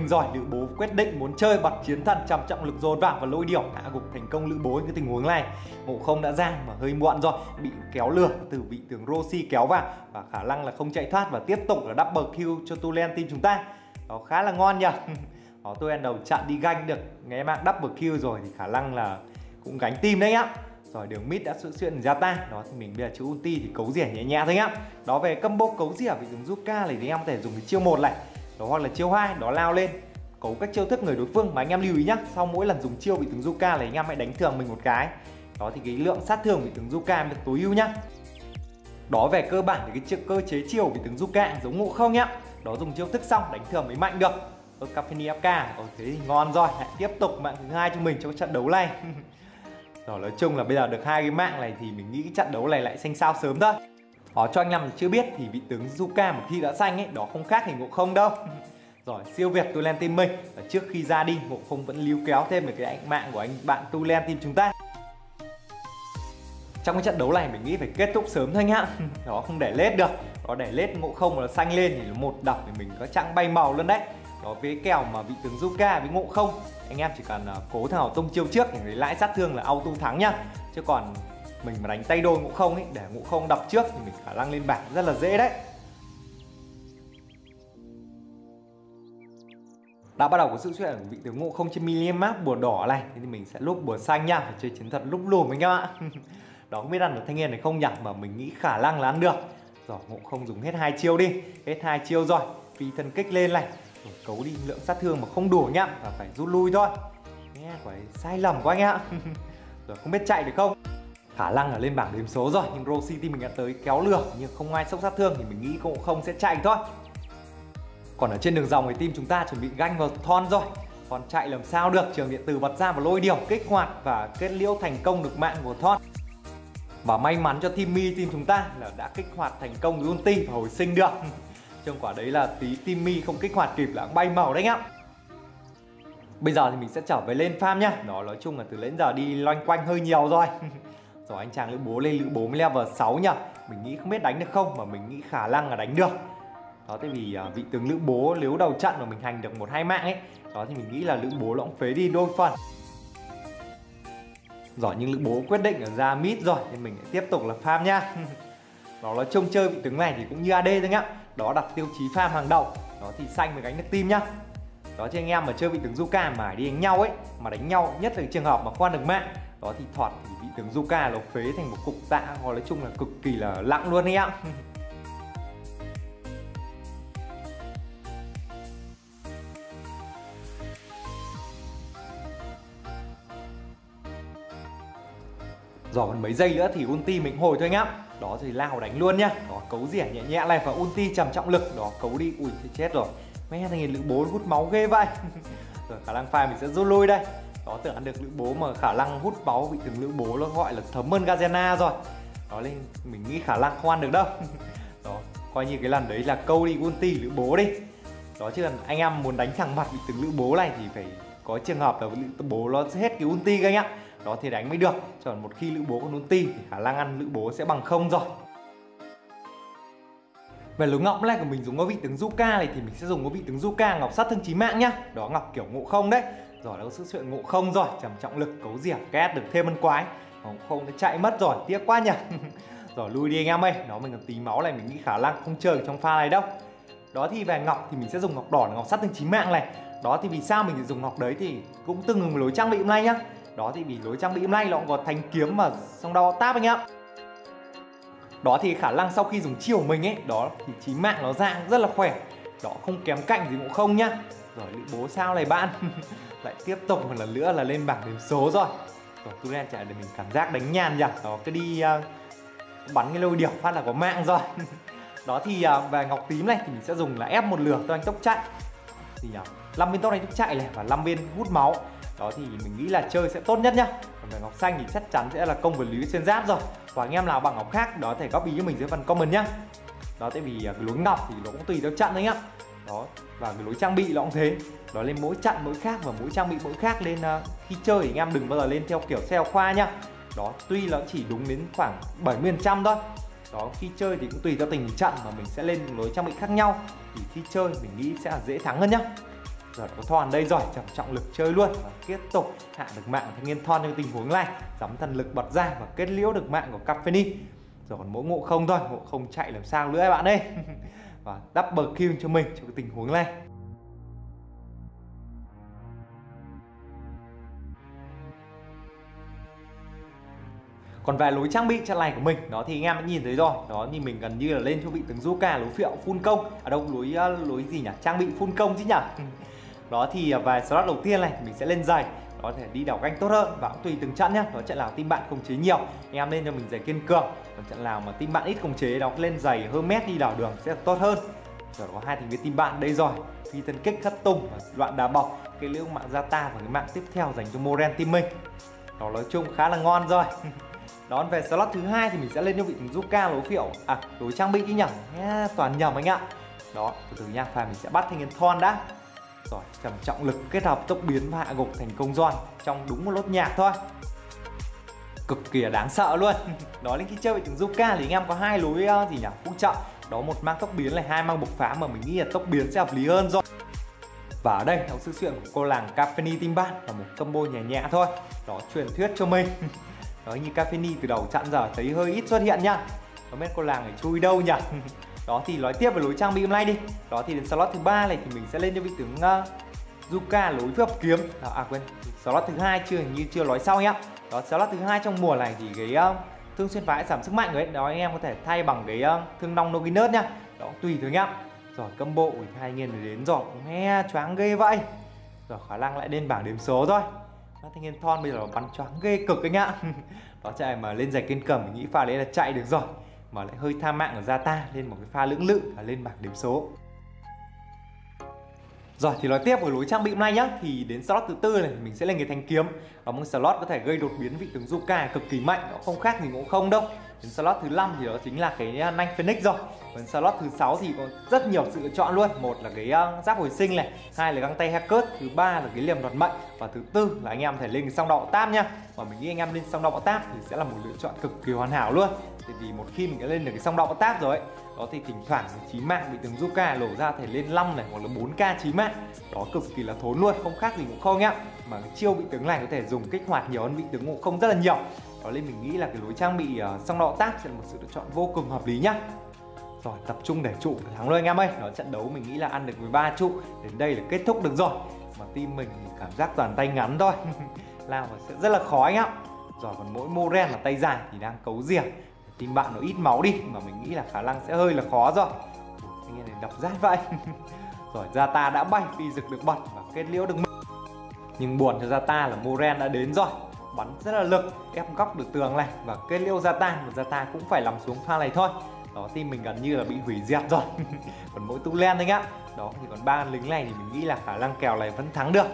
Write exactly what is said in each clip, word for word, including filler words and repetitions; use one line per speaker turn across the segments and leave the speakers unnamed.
mình rồi. Lữ bố quyết định muốn chơi bật chiến thần trầm trọng lực dồn vào và lôi điểu, hạ gục thành công Lữ bố. Cái tình huống này Ngộ Không đã ra mà hơi muộn rồi, bị kéo lừa từ vị tướng Roshi kéo vào và khả năng là không chạy thoát và tiếp tục là double kill cho Tulen team chúng ta. Đó khá là ngon nhỉ. Đó, Tulen đầu trận đi ganh được nghe mạng double kill rồi thì khả năng là cũng gánh team đấy nhá. Rồi đường mid đã xuất hiện ra ta. Đó thì mình bây giờ chữ ulti thì cấu rỉa nhẹ nhẹ thôi nhá. Đó về combo cấu rỉa vị tướng Zuka này thì em có thể dùng cái chiêu một này, đó hoặc là chiêu hai, đó lao lên cấu các chiêu thức người đối phương. Mà anh em lưu ý nhá, sau mỗi lần dùng chiêu vị tướng Zuka này anh em hãy đánh thường mình một cái. Đó thì cái lượng sát thương vị tướng Zuka được tối ưu nhá. Đó về cơ bản thì cái chiêu cơ chế chiêu vị tướng Zuka giống Ngộ Không nhá. Đó dùng chiêu thức xong đánh thường mới mạnh được. Ở Cafeni ép ca, ở thế thì ngon rồi. Lại tiếp tục mạng thứ hai cho mình trong trận đấu này. Rồi nói chung là bây giờ được hai cái mạng này thì mình nghĩ cái trận đấu này lại xanh sao sớm thôi. Đó, cho anh em chưa biết thì vị tướng Zuka một khi đã xanh ấy, đó không khác thì Ngộ Không đâu. Rồi siêu việt Tulen team mình, và trước khi ra đi Ngộ Không vẫn líu kéo thêm được cái ảnh mạng của anh bạn Tulen team chúng ta. Trong cái trận đấu này mình nghĩ phải kết thúc sớm thôi nhá. Đó không để lết được. Đó để lết Ngộ Không mà xanh lên thì một đập thì mình có chặng bay màu luôn đấy. Đó với cái kèo mà vị tướng Zuka với Ngộ Không, anh em chỉ cần uh, cố thảo tung chiêu trước thì lấy lãi sát thương là auto thắng nhá. Chứ còn mình mà đánh tay đôi Ngộ Không ấy, để Ngộ Không đập trước thì mình khả năng lên bảng rất là dễ đấy. Đã bắt đầu có sự xuất hiện của vị tướng Ngộ Không trên minimap bùa đỏ này, thì mình sẽ lúc bùa xanh nha, phải chơi chiến thuật lúc lùm anh em ạ. Đó không biết ăn được thanh niên này không nhỉ, mà mình nghĩ khả năng là ăn được. Rồi Ngộ Không dùng hết hai chiêu đi, hết hai chiêu rồi, phi thân kích lên này, rồi cấu đi lượng sát thương mà không đủ nhá, và phải rút lui thôi. Nghe quả sai lầm của anh ạ. Rồi không biết chạy được không. Khả năng là lên bảng điểm số rồi, nhưng Roshi team mình đã tới kéo lừa, nhưng không ai sốc sát thương thì mình nghĩ Ngộ Không sẽ chạy thôi. Còn ở trên đường dòng thì team chúng ta chuẩn bị ganh vào Thon rồi. Còn chạy làm sao được, trường điện tử bật ra và lôi điểu kích hoạt và kết liễu thành công được mạng của Thon. Và may mắn cho team Mi team chúng ta là đã kích hoạt thành công cái ulti và hồi sinh được. Trong quả đấy là tí team Mi không kích hoạt kịp là bay màu đấy nhá. Bây giờ thì mình sẽ trở về lên farm nhá. Đó nói chung là từ đến giờ đi loanh quanh hơi nhiều rồi. Rồi anh chàng Lữ bố lên Lữ bố mới level sáu nhá. Mình nghĩ không biết đánh được không, mà mình nghĩ khả năng là đánh được. Đó tại vì uh, vị tướng Lữ bố nếu đầu trận mà mình hành được một hai mạng ấy, đó thì mình nghĩ là Lữ bố nó cũng phế đi đôi phần. Rồi nhưng Lữ bố quyết định ở ra mid rồi nên mình lại tiếp tục là farm nha. Đó là trông chơi vị tướng này thì cũng như a đê thôi nhá. Đó đặt tiêu chí farm hàng đầu. Đó thì xanh mới gánh được team nhá. Đó chứ anh em mà chơi vị tướng Zuka mà đi đánh nhau ấy, mà đánh nhau nhất là trường hợp mà khoan được mạng, đó thì thoạt thì vị tướng Zuka nó phế thành một cục tạ, hoặc nói chung là cực kỳ là lặng luôn anh em. Rồi còn mấy giây nữa thì ulti mình hồi thôi nhá. Đó thì lao đánh luôn nhá. Đó cấu rỉa nhẹ nhẹ này và ulti trầm trọng lực. Đó cấu đi, ui thì chết rồi. Mẹ thằng Lữ bố hút máu ghê vậy. Rồi khả năng phai mình sẽ rút lui đây. Đó tưởng ăn được Lữ bố mà khả năng hút máu bị từng Lữ bố nó gọi là thấm hơn Gazena rồi. Đó nên mình nghĩ khả năng không ăn được đâu. Đó coi như cái lần đấy là câu đi ulti Lữ bố đi. Đó chứ còn anh em muốn đánh thẳng mặt bị từng Lữ bố này thì phải có trường hợp là Lữ bố nó hết cái ulti các anh ạ. Đó thì đánh mới được. Còn một khi Lữ bố còn ulti thì khả năng ăn Lữ bố sẽ bằng không rồi. Về lối ngọc này của mình dùng có vị tướng Zuka này thì mình sẽ dùng có vị tướng Zuka ngọc sát thương chí mạng nhá. Đó ngọc kiểu Ngộ Không đấy. Rồi nó có sự chuyện Ngộ Không rồi, trầm trọng lực cấu rỉa két được thêm ân quái. Ngộ Không nó chạy mất rồi, tiếc quá nhỉ. Rồi lui đi anh em ơi. Đó mình còn tí máu này mình nghĩ khả năng không chơi trong pha này đâu. Đó thì về ngọc thì mình sẽ dùng ngọc đỏ là ngọc sát thương chí mạng này. Đó thì vì sao mình dùng ngọc đấy thì cũng tương ứng với lối trang bị hôm nay nhá. Đó thì vì lối trang bị hôm nay nó cũng có thanh kiếm và xong đó táp anh em. Đó thì khả năng sau khi dùng chiêu của mình ấy, đó thì chí mạng nó dạng rất là khỏe. Đó không kém cạnh gì cũng không nhá. Rồi Lữ bố sao này bạn. Lại tiếp tục một lần nữa là lên bảng điểm số rồi. Rồi Tulen chạy để mình cảm giác đánh nhàn nhỉ. Đó cứ đi uh, bắn cái lôi điểu phát là có mạng rồi. Đó thì uh, về ngọc tím này thì mình sẽ dùng là ép một lửa cho anh tốc chạy. Thì uh, năm viên tốc anh tốc chạy này và năm viên hút máu. Đó thì mình nghĩ là chơi sẽ tốt nhất nhá. Còn về ngọc xanh thì chắc chắn sẽ là công vật lý xuyên giáp rồi. Và anh em nào bằng ngọc khác đó thể copy cho mình dưới phần comment nhá. Đó tại vì cái lối ngọc thì nó cũng tùy theo trận thôi nhá. Đó và cái lối trang bị nó cũng thế. Đó lên mỗi trận mỗi khác và mỗi trang bị mỗi khác, nên uh, khi chơi thì anh em đừng bao giờ lên theo kiểu xeo khoa nhá. Đó tuy nó chỉ đúng đến khoảng bảy mươi phần trăm thôi. Đó khi chơi thì cũng tùy theo tình hình trận mà mình sẽ lên lối trang bị khác nhau. Thì khi chơi mình nghĩ sẽ là dễ thắng hơn nhá. Rồi có Thon đây rồi, trầm trọng lực chơi luôn và tiếp tục hạ được mạng thanh niên Thon trong tình huống này, giấm thần lực bật ra và kết liễu được mạng của Caffeine. Rồi còn mỗi Ngộ Không thôi, Ngộ Không chạy làm sao nữa bạn ơi. Và double kill cho mình trong cái tình huống này. Còn về lối trang bị trận này của mình, đó thì anh em đã nhìn thấy rồi, đó thì mình gần như là lên cho vị tướng Zuka lối phiệu full công, ở đâu lối lối gì nhỉ, trang bị full công chứ nhỉ. Đó thì về slot đầu tiên này mình sẽ lên giày, có thể đi đảo ganh tốt hơn và cũng tùy từng trận nhá. Đó trận nào team bạn khống chế nhiều, anh em lên cho mình giày kiên cường, còn trận nào mà team bạn ít khống chế đó lên giày Hermes đi đảo đường sẽ tốt hơn. Rồi có hai thành viên team bạn đây rồi, phi tân kích thất tung và loạn đá bọc, cái liễu mạng Zata và cái mạng tiếp theo dành cho Moren team mình. Đó nói chung khá là ngon rồi. Đó về slot thứ hai thì mình sẽ lên cho vị tướng Zuka lối phiệu, à lối trang bị chứ nhỉ, nha, toàn nhầm anh ạ. Đó từ từ nha, phải mình sẽ bắt thanh niên Thon đã. Rồi trầm trọng lực kết hợp tốc biến và hạ gục thành công Giòn trong đúng một lốt nhạc thôi, cực kỳ đáng sợ luôn. Đó đến khi chơi vị tướng Zuka thì anh em có hai lối uh, gì nhỉ, phụ trợ, đó một mang tốc biến này, hai mang bộc phá, mà mình nghĩ là tốc biến sẽ hợp lý hơn rồi. Và ở đây theo sư chuyện của cô làng Caffeine team bạn là một combo nhẹ nhẹ thôi, đó truyền thuyết cho mình. Đó như Caffeine từ đầu trận giờ thấy hơi ít xuất hiện nha, không biết cô làng này chui đâu nhỉ. Đó thì nói tiếp về lối trang bị hôm nay đi. Đó thì đến slot thứ ba này thì mình sẽ lên cho vị tướng uh, Zuka lối phép kiếm. Đó, à quên, slot thứ hai chưa, hình như chưa nói sau nhá. Đó slot thứ hai trong mùa này thì cái uh, thương xuyên phá giảm sức mạnh đấy. Đó anh em có thể thay bằng cái uh, thương nong Noginus nhá. Đó tùy thôi nhá. Rồi combo ui hai anh em đến rồi, nghe choáng ghê vậy. Rồi khả năng lại lên bảng điểm số thôi. Thanh niên Thon bây giờ bắn choáng ghê cực anh ạ. Đó chạy mà lên giày kiên cầm mình nghĩ pha đấy là chạy được rồi, mà lại hơi tham mạng ở Zata lên một cái pha lưỡng lự và lên bảng điểm số. Rồi thì nói tiếp với lối trang bị hôm nay nhá, thì đến slot thứ tư này mình sẽ lên cái thanh kiếm. Đó một slot có thể gây đột biến vị tướng Zuka cực kỳ mạnh, nó không khác gì Ngộ Không đâu. Đến slot thứ năm thì đó chính là cái nanh Phoenix rồi. Đến slot thứ sáu thì có rất nhiều sự lựa chọn luôn. Một là cái uh, giáp hồi sinh này, hai là găng tay Hackers, thứ ba là cái liềm đoạt mệnh, và thứ tư là anh em thể lên cái song đạo táp nhá. Và mình nghĩ anh em lên song đạo táp thì sẽ là một lựa chọn cực kỳ hoàn hảo luôn. Tại vì một khi mình đã lên được cái song đạo táp rồi ấy, đó thì thỉnh thoảng chí mạng bị tướng Zuka lổ ra thể lên năm này hoặc là bốn k chí mạng, đó cực kỳ là thốn luôn, không khác gì Ngộ Không nhá. Mà cái chiêu vị tướng này có thể dùng kích hoạt nhiều hơn vị tướng Ngộ Không rất là nhiều. Đó nên mình nghĩ là cái lối trang bị uh, song đạo tác sẽ là một sự lựa chọn vô cùng hợp lý nhá. Rồi tập trung để trụ thắng luôn anh em ơi. Đó trận đấu mình nghĩ là ăn được mười ba trụ, đến đây là kết thúc được rồi. Mà team mình thì cảm giác toàn tay ngắn thôi. Lao vào sẽ rất là khó anh ạ. Rồi còn mỗi Moren là tay dài thì đang cấu rỉa. Team bạn nó ít máu đi mà mình nghĩ là khả năng sẽ hơi là khó rồi. Anh em này đập rát vậy. Rồi Zata đã bay, phi dực được bật và kết liễu được. Nhưng buồn cho Zata là Moren đã đến rồi, bắn rất là lực, ép góc được tường này và kết liễu Zata, và Zata cũng phải nằm xuống pha này thôi. Đó team mình gần như là bị hủy diệt rồi. Còn mỗi Tu Len thôi nhá. Đó thì còn ba lính này thì mình nghĩ là khả năng kèo này vẫn thắng được.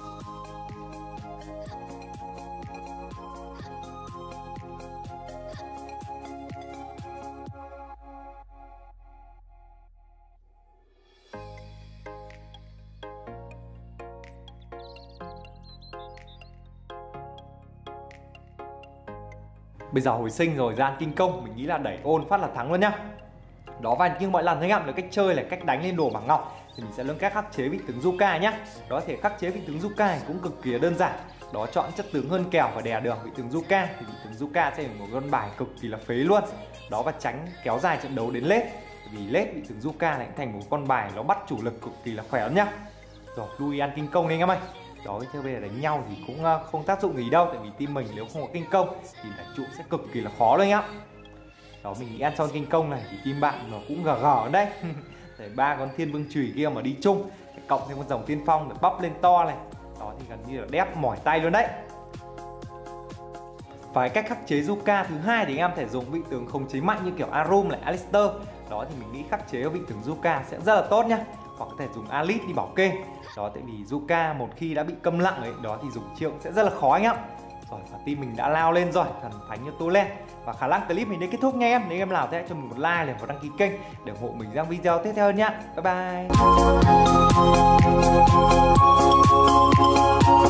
Bây giờ hồi sinh rồi ra ăn kinh công, mình nghĩ là đẩy ôn phát là thắng luôn nhá. Đó và như mọi lần anh em, là cách chơi là cách đánh lên đồ bảng ngọc thì mình sẽ luôn cách khắc chế vị tướng Zuka nhá. Đó thì khắc chế vị tướng Zuka này cũng cực kỳ đơn giản. Đó chọn chất tướng hơn kèo và đè đường vị tướng Zuka thì vị tướng Zuka sẽ là một con bài cực kỳ là phế luôn. Đó và tránh kéo dài trận đấu đến lết. Vì lết vị tướng Zuka này thành một con bài nó bắt chủ lực cực kỳ là khỏe lắm nhá. Rồi lui ăn kinh công đi anh em ơi. Đó chứ bây giờ đánh nhau thì cũng không tác dụng gì đâu, tại vì team mình nếu không có kinh công thì đánh trụ sẽ cực kỳ là khó đấy nhá. Đó mình nghĩ ăn xong kinh công này thì team bạn nó cũng gờ gờ đấy. Để ba con thiên vương chùy kia mà đi chung, cộng thêm con dòng tiên phong để bắp lên to này, đó thì gần như là đép mỏi tay luôn đấy. Và cách khắc chế Zuka thứ hai thì anh em thể dùng vị tướng khống chế mạnh như kiểu Arum lại Alistair. Đó thì mình nghĩ khắc chế vị tướng Zuka sẽ rất là tốt nhá. Hoặc có thể dùng Alice đi bảo kê. Đó tại vì Zuka một khi đã bị câm lặng ấy, đó thì dùng chiêu sẽ rất là khó anh ạ. Rồi và team mình đã lao lên rồi, thần thánh như Tu Len. Và khả năng clip mình đến kết thúc nha em. Nếu em nào thế cho mình một like và đăng ký kênh để ủng hộ mình ra video tiếp theo nhá. Bye bye.